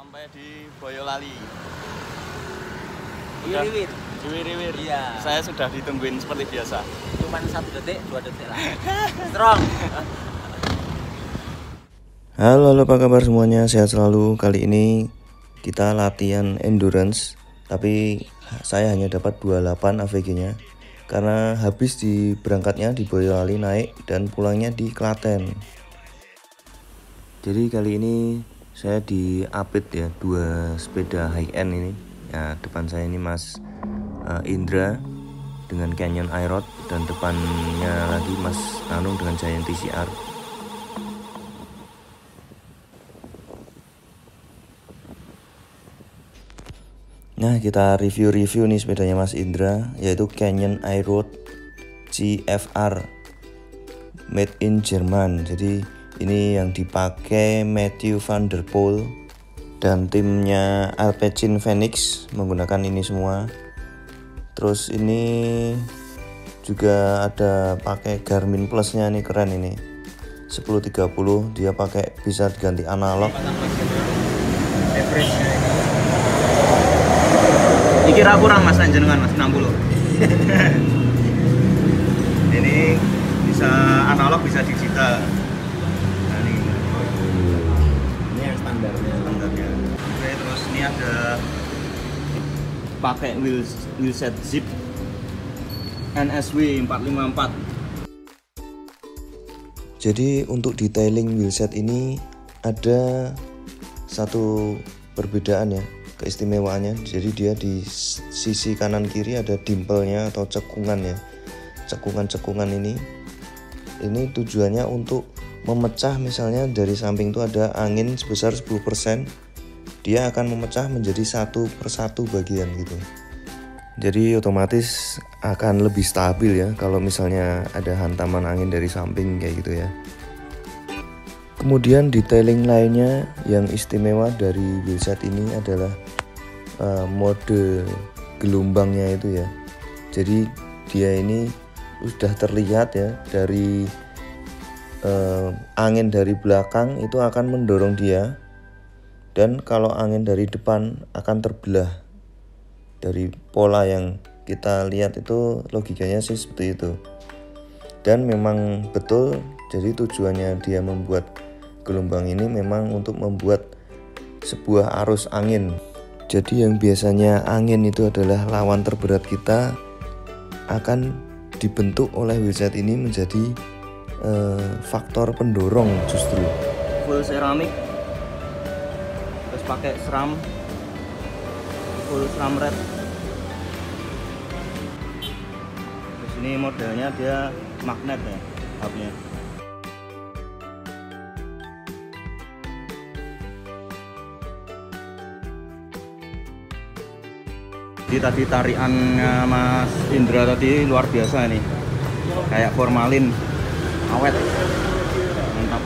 Sampai di Boyolali. Wiriwir. Wiriwir. Iya. Saya sudah ditungguin seperti biasa. Cuman 1 detik, 2 detik lah. Strong. Halo, apa kabar semuanya? Sehat selalu. Kali ini kita latihan endurance, tapi saya hanya dapat 28 AVG-nya karena habis di berangkatnya di Boyolali naik dan pulangnya di Klaten. Jadi kali ini saya di-update ya 2 sepeda high end ini. Ya, depan saya ini Mas Indra dengan Canyon iRoad dan depannya lagi Mas Anung dengan Giant TCR. Nah, kita review nih sepedanya Mas Indra, yaitu Canyon iRoad GFR made in Jerman. Jadi ini yang dipakai Matthew van der Poel dan timnya Alpecin Phoenix menggunakan ini semua. Terus ini juga ada pakai Garmin Plus-nya nih, keren ini. 1030 dia pakai bisa diganti analog. Dikira kurang Mas jenengan Mas 60. Ini bisa analog bisa digital. Nah, ini yang standarnya. Oke, terus ini ada pakai wheelset zip NSW 454. Jadi untuk detailing wheelset ini ada satu perbedaan ya, keistimewaannya. Jadi dia di sisi kanan kiri ada dimple-nya atau cekungan ya. Cekungan ini tujuannya untuk memecah, misalnya dari samping itu ada angin sebesar 10%, dia akan memecah menjadi 1/1 bagian gitu. Jadi otomatis akan lebih stabil ya kalau misalnya ada hantaman angin dari samping kayak gitu ya. Kemudian detailing lainnya yang istimewa dari wheelset ini adalah mode gelombangnya itu ya. Jadi dia ini sudah terlihat ya dari angin dari belakang itu akan mendorong dia, dan kalau angin dari depan akan terbelah. Dari pola yang kita lihat itu logikanya sih seperti itu. Dan memang betul, jadi tujuannya dia membuat gelombang ini memang untuk membuat sebuah arus angin. Jadi yang biasanya angin itu adalah lawan terberat kita akan dibentuk oleh wheelset ini menjadi faktor pendorong justru. Full seramik. Terus pakai SRAM. Full SRAM red. Terus ini modelnya dia magnet ya, hubnya. Jadi tadi tariannya Mas Indra tadi luar biasa nih, kayak formalin, awet, mantap.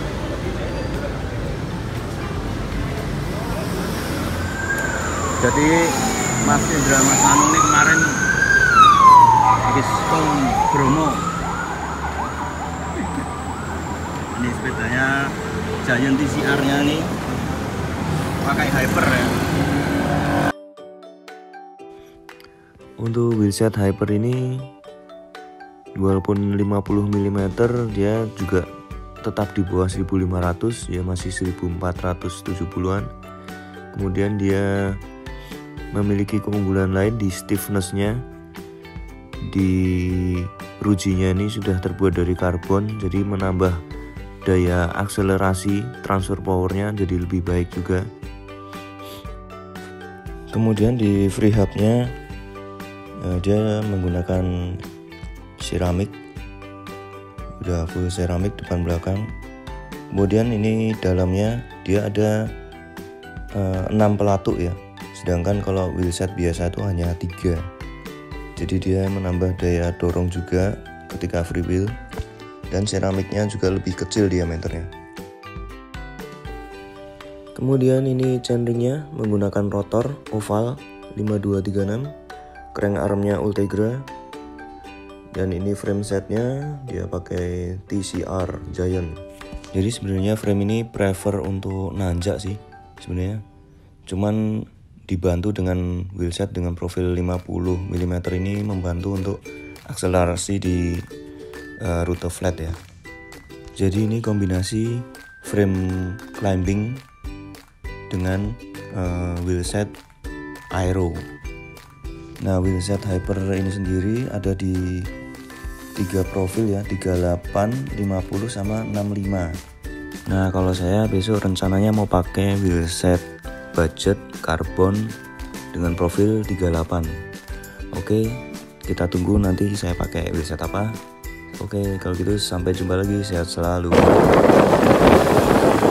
Jadi Mas Indra Mas Anung ini kemarin habis ke Bromo. Ini sepedanya Giant TCR-nya nih pakai Hyper ya. Untuk wheelset Hyper ini walaupun 50 mm dia juga tetap di bawah 1500 ya, masih 1470-an. Kemudian dia memiliki keunggulan lain di stiffness-nya. Di rujinya ini sudah terbuat dari karbon, jadi menambah daya akselerasi, transfer powernya jadi lebih baik juga. Kemudian di free hubnya dia menggunakan seramik, udah full seramik depan belakang. Kemudian ini dalamnya dia ada 6 pelatuk ya, sedangkan kalau wheelset biasa itu hanya 3. Jadi dia menambah daya dorong juga ketika freewheel, dan seramiknya juga lebih kecil diameternya. Kemudian ini chainringnya menggunakan rotor oval 5236, crank armnya Ultegra, dan ini frame setnya dia pakai TCR Giant. Jadi sebenarnya frame ini prefer untuk nanjak sih sebenarnya. Cuman dibantu dengan wheelset dengan profil 50 mm ini membantu untuk akselerasi di rute flat ya. Jadi ini kombinasi frame climbing dengan wheelset aero. Nah, wheelset hyper ini sendiri ada di 3 profil ya, 38, 50 sama 65. Nah, kalau saya besok rencananya mau pakai wheelset budget karbon dengan profil 38. Oke, kita tunggu nanti saya pakai wheelset apa. Oke, kalau gitu sampai jumpa lagi, sehat selalu.